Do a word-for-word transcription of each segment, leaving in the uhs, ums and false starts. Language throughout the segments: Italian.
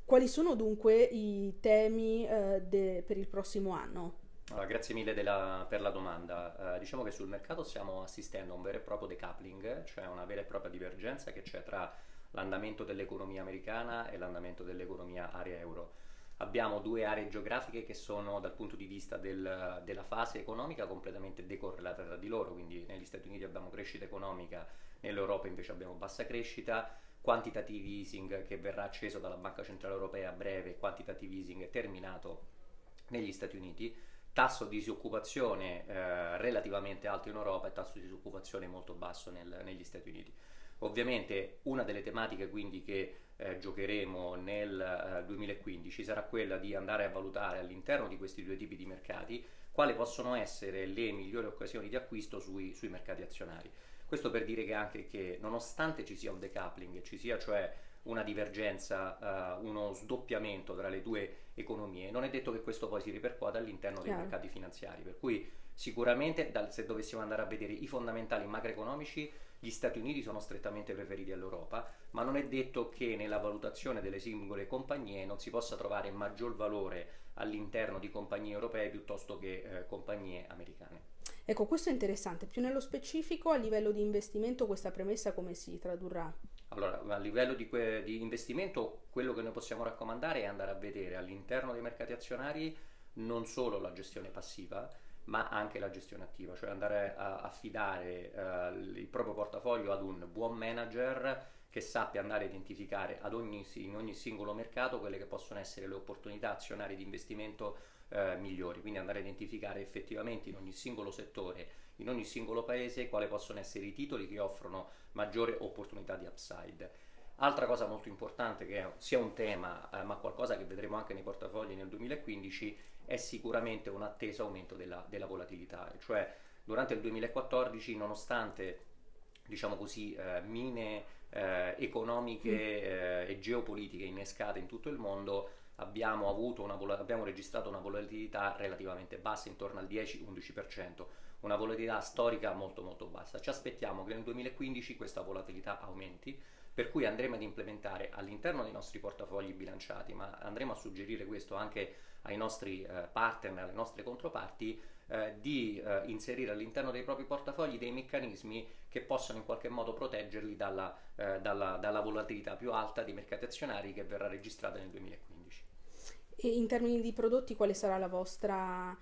quali sono dunque i temi eh, de- per il prossimo anno? Allora, grazie mille della- per la domanda. Eh, diciamo che sul mercato stiamo assistendo a un vero e proprio decoupling, cioè una vera e propria divergenza che c'è tra l'andamento dell'economia americana e l'andamento dell'economia area euro. Abbiamo due aree geografiche che sono dal punto di vista del- della fase economica completamente decorrelate tra di loro, quindi negli Stati Uniti abbiamo crescita economica, nell'Europa invece abbiamo bassa crescita, quantitative easing che verrà acceso dalla Banca Centrale Europea a breve, quantitative easing terminato negli Stati Uniti, tasso di disoccupazione eh, relativamente alto in Europa e tasso di disoccupazione molto basso nel- negli Stati Uniti. Ovviamente una delle tematiche quindi che eh, giocheremo nel eh, duemilaquindici sarà quella di andare a valutare all'interno di questi due tipi di mercati quali possono essere le migliori occasioni di acquisto sui, sui mercati azionari. Questo per dire che anche che nonostante ci sia un decoupling, ci sia cioè una divergenza, uh, uno sdoppiamento tra le due economie, non è detto che questo poi si ripercuota all'interno dei Chiaro. mercati finanziari, per cui sicuramente dal, se dovessimo andare a vedere i fondamentali macroeconomici, gli Stati Uniti sono strettamente preferiti all'Europa, ma non è detto che nella valutazione delle singole compagnie non si possa trovare maggior valore all'interno di compagnie europee piuttosto che eh, compagnie americane. Ecco, questo è interessante. Più nello specifico, a livello di investimento, questa premessa come si tradurrà? Allora, a livello di, que- di investimento, quello che noi possiamo raccomandare è andare a vedere all'interno dei mercati azionari non solo la gestione passiva, ma anche la gestione attiva, cioè andare a affidare eh, il proprio portafoglio ad un buon manager che sappia andare a identificare ad ogni, in ogni singolo mercato quelle che possono essere le opportunità azionarie di investimento eh, migliori, quindi andare a identificare effettivamente in ogni singolo settore, in ogni singolo paese, quali possono essere i titoli che offrono maggiore opportunità di upside. Altra cosa molto importante, che è sia un tema, eh, ma qualcosa che vedremo anche nei portafogli nel duemilaquindici, è sicuramente un atteso aumento della, della volatilità, cioè durante il duemilaquattordici, nonostante diciamo così, eh, mine eh, economiche Mm. eh, e geopolitiche innescate in tutto il mondo, abbiamo, avuto una, abbiamo registrato una volatilità relativamente bassa, intorno al dieci-undici per cento, una volatilità storica molto molto bassa. Ci aspettiamo che nel duemilaquindici questa volatilità aumenti, per cui andremo ad implementare all'interno dei nostri portafogli bilanciati, ma andremo a suggerire questo anche ai nostri eh, partner, alle nostre controparti, eh, di eh, inserire all'interno dei propri portafogli dei meccanismi che possano in qualche modo proteggerli dalla, eh, dalla, dalla volatilità più alta dei mercati azionari che verrà registrata nel duemilaquindici. E in termini di prodotti, quale sarà la vostra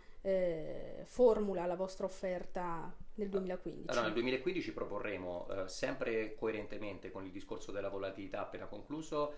eh, formula, la vostra offerta nel Allora, nel duemilaquindici? duemilaquindici proporremo, eh, sempre coerentemente con il discorso della volatilità appena concluso,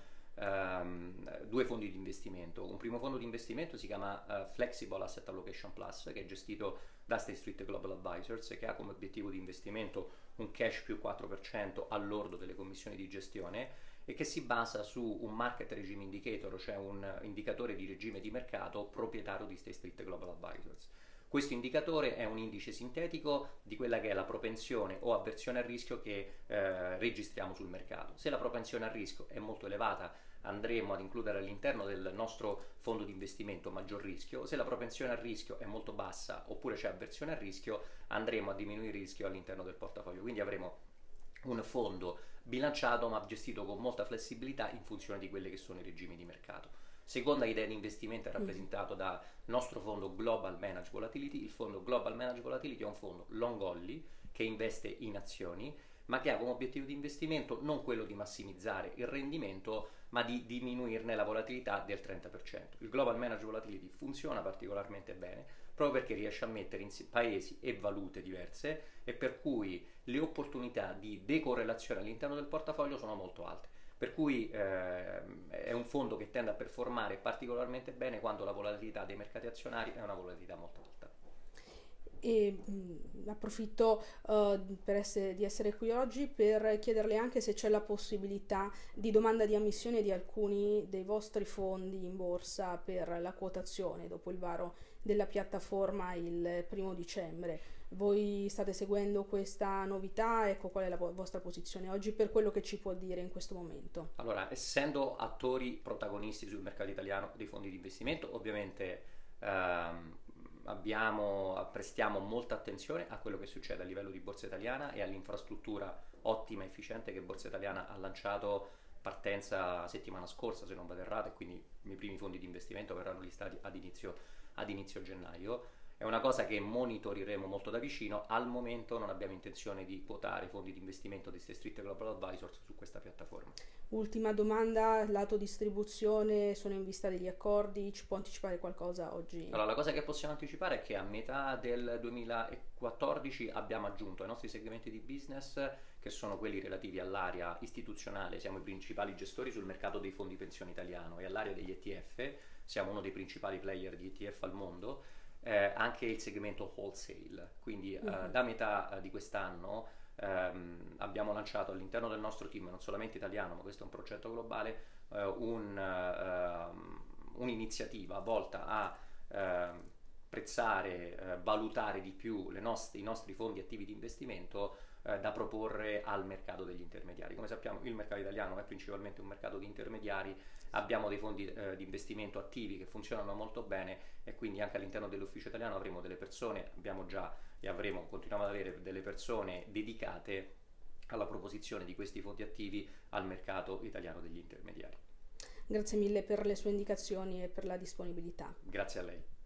ehm, due fondi di investimento. Un primo fondo di investimento si chiama eh, Flexible Asset Allocation Plus, che è gestito da State Street Global Advisors, che ha come obiettivo di investimento un cash più quattro per cento all'ordo delle commissioni di gestione e che si basa su un market regime indicator, cioè un indicatore di regime di mercato proprietario di State Street Global Advisors. Questo indicatore è un indice sintetico di quella che è la propensione o avversione al rischio che eh, registriamo sul mercato. Se la propensione al rischio è molto elevata, andremo ad includere all'interno del nostro fondo di investimento maggior rischio. Se la propensione al rischio è molto bassa oppure c'è avversione al rischio, andremo a diminuire il rischio all'interno del portafoglio. Quindi avremo un fondo bilanciato ma gestito con molta flessibilità in funzione di quelli che sono i regimi di mercato. Seconda idea di investimento è Mm. rappresentato dal nostro fondo Global Managed Volatility. Il fondo Global Managed Volatility è un fondo long only che investe in azioni, ma che ha come obiettivo di investimento non quello di massimizzare il rendimento, ma di diminuirne la volatilità del trenta per cento. Il Global Managed Volatility funziona particolarmente bene proprio perché riesce a mettere in paesi e valute diverse e per cui le opportunità di decorrelazione all'interno del portafoglio sono molto alte. Per cui eh, è un fondo che tende a performare particolarmente bene quando la volatilità dei mercati azionari è una volatilità molto alta. E mh, approfitto uh, per essere- di essere qui oggi per chiederle anche se c'è la possibilità di domanda di ammissione di alcuni dei vostri fondi in borsa per la quotazione dopo il varo della piattaforma il primo dicembre. Voi state seguendo questa novità? Ecco, qual è la vo- vostra posizione oggi per quello che ci può dire in questo momento? Allora, essendo attori protagonisti sul mercato italiano dei fondi di investimento, ovviamente ehm, abbiamo, prestiamo molta attenzione a quello che succede a livello di Borsa Italiana e all'infrastruttura ottima e efficiente che Borsa Italiana ha lanciato partenza settimana scorsa, se non vado errato, e quindi i miei primi fondi di investimento verranno listati ad inizio, ad inizio gennaio. È una cosa che monitoreremo molto da vicino. Al momento non abbiamo intenzione di quotare fondi di investimento di State Street Global Advisors su questa piattaforma. Ultima domanda, lato distribuzione, sono in vista degli accordi, ci può anticipare qualcosa oggi? Allora, la cosa che possiamo anticipare è che a metà del duemilaquattordici abbiamo aggiunto ai nostri segmenti di business, che sono quelli relativi all'area istituzionale, siamo i principali gestori sul mercato dei fondi pensione italiano, e all'area degli E T F, siamo uno dei principali player di E T F al mondo, eh, anche il segmento wholesale. Quindi eh, Mhm. da metà eh, di quest'anno ehm, abbiamo lanciato all'interno del nostro team, non solamente italiano, ma questo è un progetto globale, eh, un, ehm, un'iniziativa volta a ehm, prezzare, eh, valutare di più le nost- i nostri fondi attivi di investimento eh, da proporre al mercato degli intermediari. Come sappiamo, il mercato italiano è principalmente un mercato di intermediari, abbiamo dei fondi eh, di investimento attivi che funzionano molto bene, e quindi anche all'interno dell'ufficio italiano avremo delle persone, abbiamo già e avremo, continuiamo ad avere delle persone dedicate alla proposizione di questi fondi attivi al mercato italiano degli intermediari. Grazie mille per le sue indicazioni e per la disponibilità. Grazie a lei.